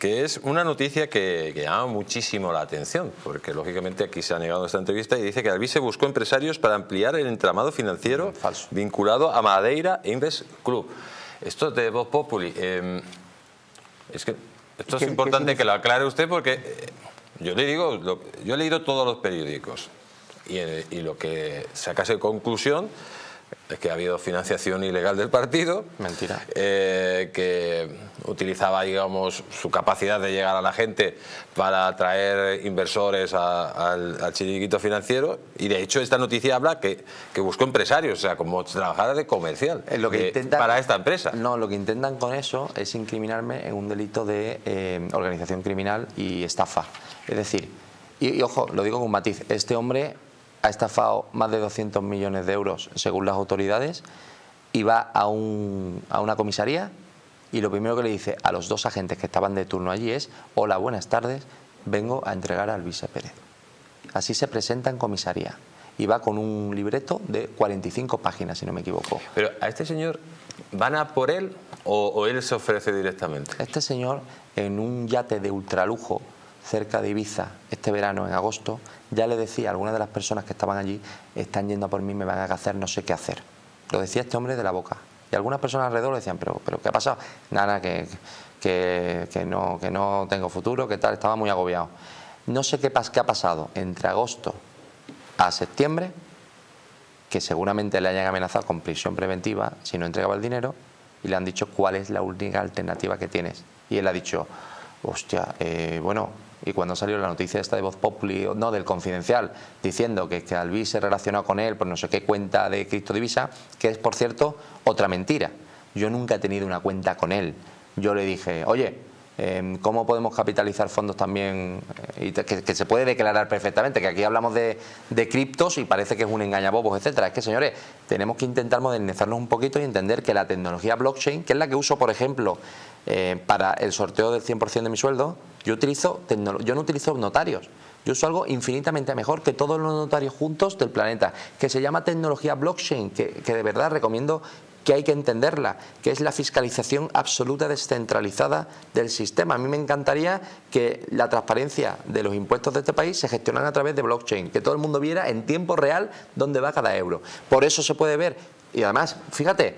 que es una noticia que llama muchísimo la atención, porque lógicamente aquí se ha negado esta entrevista y dice que Albise buscó empresarios para ampliar el entramado financiero vinculado a Madeira Invest Club. Esto de Voz Populi, es que esto es importante que lo aclare usted, porque yo le digo, yo he leído todos los periódicos y lo que sacase de conclusión es que ha habido financiación ilegal del partido. Mentira. Que utilizaba, digamos, su capacidad de llegar a la gente para atraer inversores al chiringuito financiero, y de hecho esta noticia habla que buscó empresarios, o sea, como trabajadora de comercial para esta empresa. No, lo que intentan con eso es incriminarme en un delito de organización criminal y estafa. Es decir, y ojo, lo digo con un matiz, este hombre ha estafado más de 200 millones de euros según las autoridades, y va a una comisaría y lo primero que le dice a los dos agentes que estaban de turno allí es: hola, buenas tardes, vengo a entregar a Albise Pérez. Así se presenta en comisaría y va con un libreto de 45 páginas, si no me equivoco. Pero a este señor, ¿van a por él o él se ofrece directamente? Este señor, en un yate de ultralujo cerca de Ibiza este verano, en agosto, ya le decía a algunas de las personas que estaban allí: están yendo a por mí, me van a hacer, no sé qué hacer. Lo decía este hombre de la boca. Y algunas personas alrededor le decían: pero ¿qué ha pasado? Nada, que no tengo futuro, que tal, estaba muy agobiado. No sé qué ha pasado entre agosto a septiembre, que seguramente le hayan amenazado con prisión preventiva si no entregaba el dinero, y le han dicho: ¿cuál es la única alternativa que tienes? Y él ha dicho: hostia, bueno. Y cuando salió la noticia esta de Voz Populi, no, del Confidencial, diciendo que Albise se relacionó con él por no sé qué cuenta de criptodivisa, que es, por cierto, otra mentira. Yo nunca he tenido una cuenta con él. Yo le dije: oye, ¿cómo podemos capitalizar fondos también? Y que se puede declarar perfectamente, que aquí hablamos de criptos y parece que es un engañabobos, etcétera. Es que, señores, tenemos que intentar modernizarnos un poquito y entender que la tecnología blockchain, que es la que uso, por ejemplo, para el sorteo del 100% de mi sueldo, yo no utilizo notarios. Yo uso algo infinitamente mejor que todos los notarios juntos del planeta, que se llama tecnología blockchain, que de verdad recomiendo que hay que entenderla, que es la fiscalización absoluta descentralizada del sistema. A mí me encantaría que la transparencia de los impuestos de este país se gestionara a través de blockchain, que todo el mundo viera en tiempo real dónde va cada euro. Por eso se puede ver, y además, fíjate,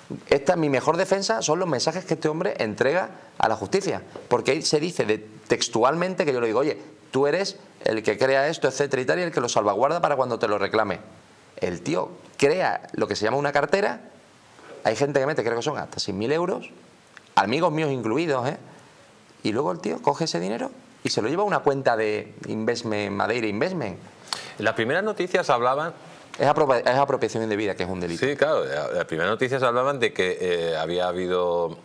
mi mejor defensa son los mensajes que este hombre entrega a la justicia, porque ahí se dice textualmente, que yo le digo: oye, tú eres el que crea esto, etcétera y tal, y el que lo salvaguarda para cuando te lo reclame. El tío crea lo que se llama una cartera. Hay gente que mete, creo que son hasta 6.000 euros, amigos míos incluidos, y luego el tío coge ese dinero y se lo lleva a una cuenta de Investment, Madeira Investment. Las primeras noticias hablaban... Es apropiación indebida, que es un delito. Sí, claro. Las primeras noticias hablaban de que había habido,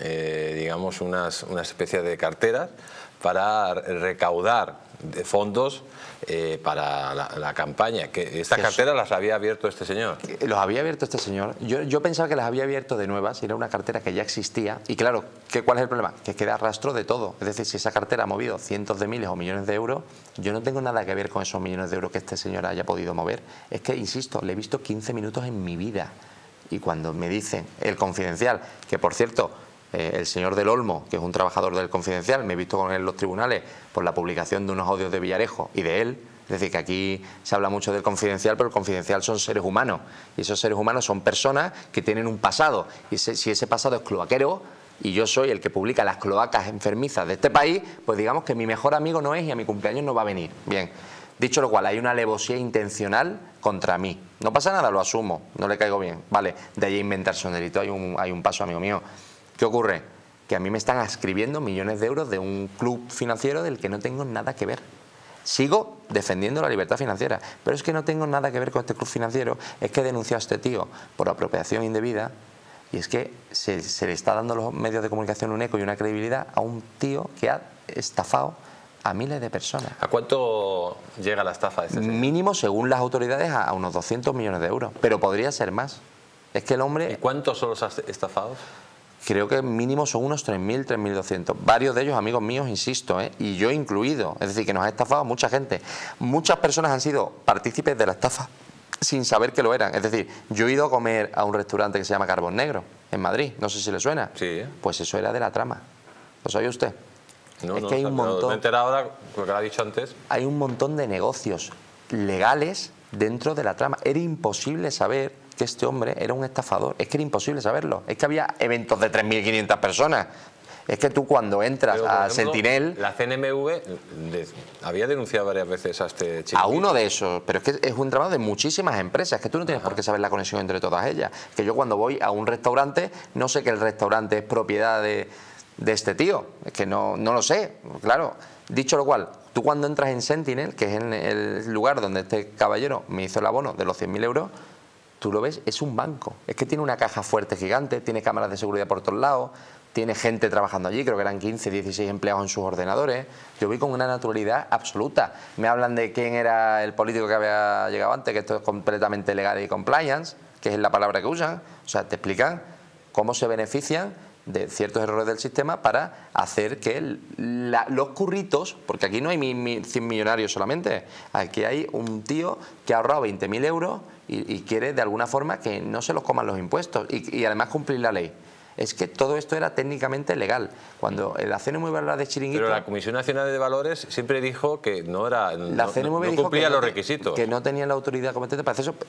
digamos, una especie de carteras para recaudar de fondos para la campaña. Que estas carteras las había abierto este señor. Los había abierto este señor. Yo pensaba que las había abierto de nuevas y era una cartera que ya existía. Y claro, ¿cuál es el problema? Que queda rastro de todo. Es decir, si esa cartera ha movido cientos de miles o millones de euros, yo no tengo nada que ver con esos millones de euros que este señor haya podido mover. Es que, insisto, le he visto 15 minutos en mi vida. Y cuando me dicen el Confidencial, que por cierto, el señor del Olmo, que es un trabajador del Confidencial, me he visto con él en los tribunales por la publicación de unos audios de Villarejo y de él. Es decir, que aquí se habla mucho del Confidencial, pero el Confidencial son seres humanos, y esos seres humanos son personas que tienen un pasado, y si ese pasado es cloaquero y yo soy el que publica las cloacas enfermizas de este país, pues digamos que mi mejor amigo no es, y a mi cumpleaños no va a venir. Bien, dicho lo cual, hay una alevosía intencional contra mí. No pasa nada, lo asumo, no le caigo bien, vale, de ahí a inventarse un delito hay un paso, amigo mío. ¿Qué ocurre? Que a mí me están ascribiendo millones de euros de un club financiero del que no tengo nada que ver. Sigo defendiendo la libertad financiera, pero es que no tengo nada que ver con este club financiero. Es que he denunciado a este tío por apropiación indebida, y es que se le está dando a los medios de comunicación un eco y una credibilidad a un tío que ha estafado a miles de personas. ¿A cuánto llega la estafa de este señor? Mínimo, según las autoridades, a unos 200 millones de euros, pero podría ser más. Es que el hombre... ¿Y cuántos son los estafados? Creo que mínimo son unos 3.000, 3.200. Varios de ellos amigos míos, insisto, y yo incluido. Es decir, que nos ha estafado mucha gente. Muchas personas han sido partícipes de la estafa sin saber que lo eran. Es decir, yo he ido a comer a un restaurante que se llama Carbón Negro, en Madrid. No sé si le suena. Sí. Pues eso era de la trama. ¿Lo sabía usted? No, es no, que hay un montón. me he enterado ahora, lo que ha dicho antes. Hay un montón de negocios legales dentro de la trama. Era imposible saber que este hombre era un estafador. Es que era imposible saberlo. Es que había eventos de 3.500 personas. Es que tú cuando entras Pero, a ejemplo, Sentinel... La CNMV había denunciado varias veces a este chico. A uno de esos, pero es que es un entramado de muchísimas empresas, que tú no tienes por qué saber la conexión entre todas ellas. Que yo cuando voy a un restaurante, no sé que el restaurante es propiedad de este tío, es que no lo sé, claro. Dicho lo cual, tú cuando entras en Sentinel, que es en el lugar donde este caballero me hizo el abono de los 100.000 euros, tú lo ves, es un banco. Es que tiene una caja fuerte gigante, tiene cámaras de seguridad por todos lados, tiene gente trabajando allí, creo que eran 15, 16 empleados en sus ordenadores. Yo vi con una naturalidad absoluta. Me hablan de quién era el político que había llegado antes, que esto es completamente legal y compliance, que es la palabra que usan. O sea, te explican cómo se benefician de ciertos errores del sistema para hacer que los curritos, porque aquí no hay 100 millonarios solamente, aquí hay un tío que ha ahorrado 20.000 euros y quiere de alguna forma que no se los coman los impuestos y además cumplir la ley. Es que todo esto era técnicamente legal. Cuando la CNMV habla de chiringuito... Pero la Comisión Nacional de Valores siempre dijo que no era, la CNMV no dijo cumplía que los requisitos. Que no tenía la autoridad competente para hacer eso.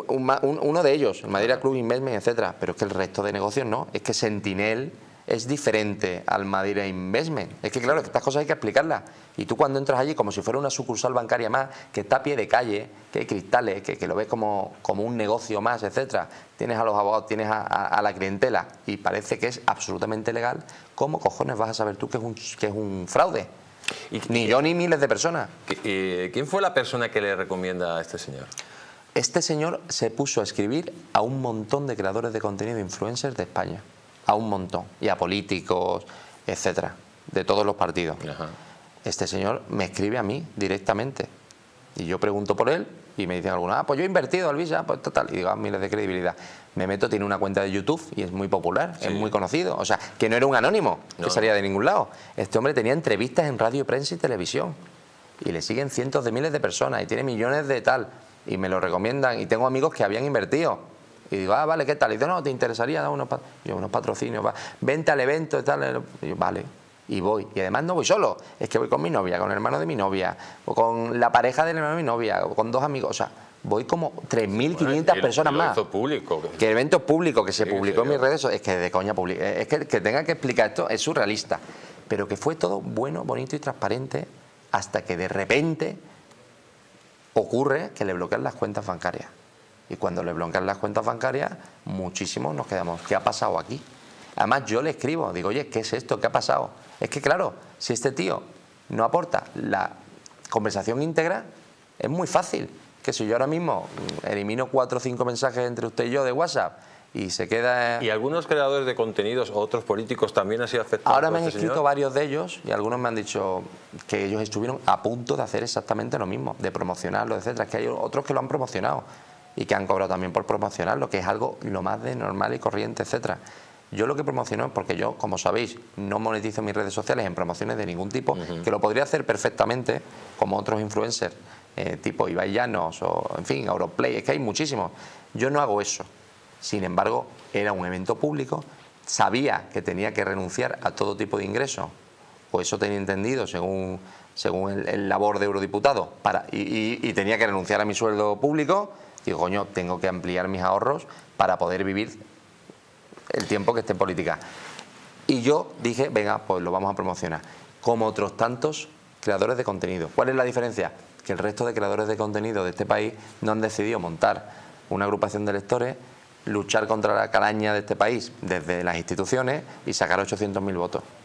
Uno de ellos, el Madeira Club Investment, etcétera. Pero es que el resto de negocios no. Es que Sentinel es diferente al Madeira Investment. Es que claro, estas cosas hay que explicarlas. Y tú cuando entras allí, como si fuera una sucursal bancaria más, que está a pie de calle, que hay cristales, que lo ves como un negocio más, etcétera. Tienes a los abogados, tienes a la clientela y parece que es absolutamente legal. ¿Cómo cojones vas a saber tú que es un fraude? Ni yo ni miles de personas. ¿Quién fue la persona que le recomienda a este señor? Este señor se puso a escribir a un montón de creadores de contenido, influencers de España. A un montón. Y a políticos, etcétera, de todos los partidos. Ajá. Este señor me escribe a mí directamente. Y yo pregunto por él y me dicen algunos, pues yo he invertido, Alvisa, pues total. Y digo, miles de credibilidad. Me meto, tiene una cuenta de YouTube y es muy popular, sí. Es muy conocido. O sea, que no era un anónimo, que salía de ningún lado. Este hombre tenía entrevistas en radio, prensa y televisión. Y le siguen cientos de miles de personas y tiene millones de tal. Y me lo recomiendan y tengo amigos que habían invertido. Y digo, vale, ¿qué tal? Y dice, no, ¿te interesaría dar unos patrocinios? Vente al evento y tal. Y yo, vale. Y voy. Y además no voy solo. Es que voy con mi novia, con el hermano de mi novia, o con la pareja del hermano de mi novia, o con dos amigos. O sea, voy como 3.500 personas más. Evento público. Que el evento público que se publicó en mis redes, es que de coña pública. Es que tenga que explicar esto es surrealista. Pero que fue todo bueno, bonito y transparente hasta que de repente ocurre que le bloquean las cuentas bancarias. Y cuando le bloquean las cuentas bancarias, muchísimos nos quedamos. ¿Qué ha pasado aquí? Además, yo le escribo, digo, oye, ¿qué es esto? ¿Qué ha pasado? Es que, claro, si este tío no aporta la conversación íntegra, es muy fácil. Que si yo ahora mismo elimino 4 o 5 mensajes entre usted y yo de WhatsApp y se queda... ¿Y algunos creadores de contenidos o otros políticos también han sido afectados? Ahora me han escrito varios de ellos y algunos me han dicho que ellos estuvieron a punto de hacer exactamente lo mismo, de promocionarlo, etcétera. Es que hay otros que lo han promocionado y que han cobrado también por promocionarlo, que es algo lo más de normal y corriente, etcétera. Yo lo que promociono es porque yo, como sabéis, no monetizo mis redes sociales en promociones de ningún tipo, que lo podría hacer perfectamente como otros influencers, tipo Ibai Llanos o, en fin, Auronplay, es que hay muchísimos. Yo no hago eso. Sin embargo, era un evento público, sabía que tenía que renunciar a todo tipo de ingresos, o eso tenía entendido según el labor de eurodiputado, y tenía que renunciar a mi sueldo público. Digo, coño, tengo que ampliar mis ahorros para poder vivir el tiempo que esté en política. Y yo dije, venga, pues lo vamos a promocionar. Como otros tantos creadores de contenido. ¿Cuál es la diferencia? Que el resto de creadores de contenido de este país no han decidido montar una agrupación de lectores, luchar contra la calaña de este país desde las instituciones y sacar 800.000 votos.